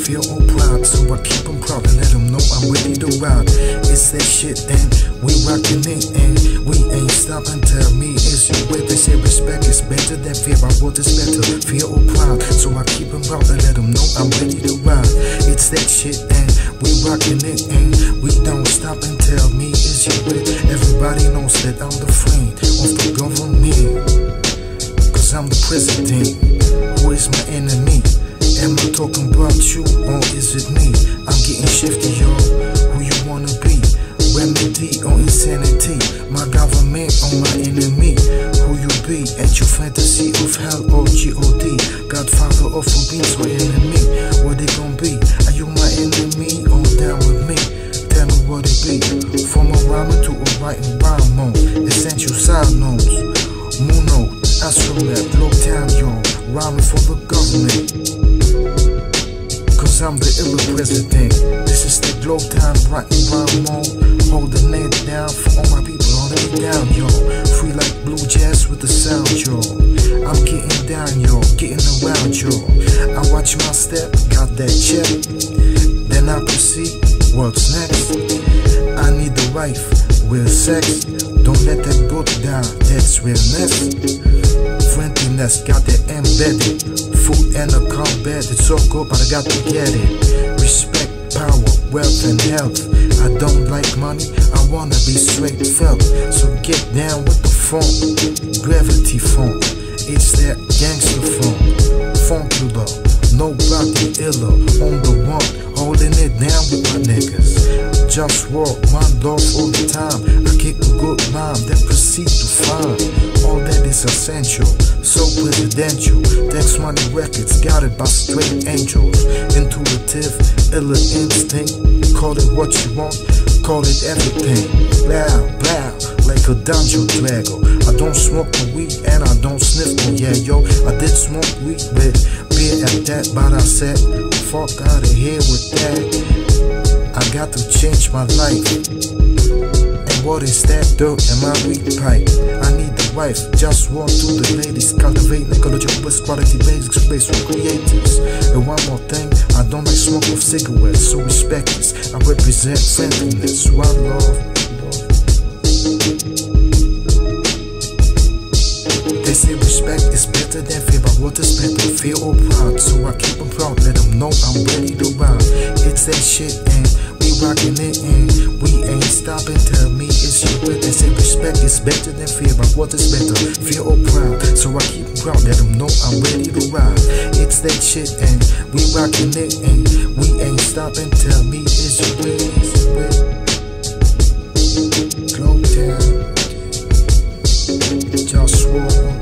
feel all proud, so I keep them proud and let them know I'm ready to ride. It's that shit and we rockin' it and we ain't stopping. Tell me, is you with? They say respect is better than fear. I want this better, feel all proud, so I keep them proud and let them know I'm ready to ride. It's that shit and we rockin' it and we don't stop. And tell me, is you with? Everybody knows that I'm the friend of the government, cause I'm the president. Who is my enemy? Am I talking about you or is it me? I'm getting shifty, yo. Who you wanna be? Remedy or insanity? My government or my enemy? Who you be? At your fantasy of hell or God? Godfather of a beings or enemy? What they gon' be? Are you my enemy or down with me? Tell me what it be. From a rhyming to a writing rhyme mode. Essential side notes. Muno, Astromap, low time, yo. Rhyming for the government, cause I'm the illa president. This is the globe time, writing rhyme mode. Holding it down for all my people, holding it down, yo. Free like blue jazz with the sound, yo. I'm getting down, yo, getting around, yo. I watch my step, got that check. Then I proceed, what's next? I need the wife, real sex. Don't let that book down, that's realness. Friendliness, got that embedded. Food and a combat, it's so good, but I got to get it. Respect, power, wealth and health. I don't like money, I wanna be straight felt. So get down with the funk, gravity funk. It's that gangster funk, funkular. Nobody iller, on the one, holding it down with my niggas. Just walk, my love all the time. I kick a good rhyme, then proceed to find all that is essential, so presidential. Tax Money Records, got it by straight angels. Intuitive, illa instinct. Call it what you want, call it everything. Blow, blow, like a dungeon dragon. I don't smoke the weed and I don't sniff no, yeah, yo. I did smoke weed with beer at that, but I said, fuck out of here with that. I got to change my life. And what is that dirt in my weed pipe? I need the wife, just walk to the ladies. Cultivate ecological best quality basics, space for creators. And one more thing, I don't like smoke of cigarettes, so respect this. I represent friendliness, one love. They say respect is better than fear, but what is better? Fear or proud? So I keep them proud, let them know I'm ready to ride. It's that shit and we rockin' it and we ain't stopping. Tell me, is you with? They say respect is better than fear, but what is better? Fear or proud? So I keep them proud, let them know I'm ready to ride. It's that shit and we rockin' it and we ain't stopping. Tell me, is you with? Is you with? Globe down, just walk.